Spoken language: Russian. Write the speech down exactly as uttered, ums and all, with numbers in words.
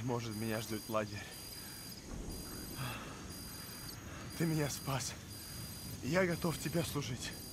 Может, меня ждет лагерь. Ты меня спас. Я готов тебе служить.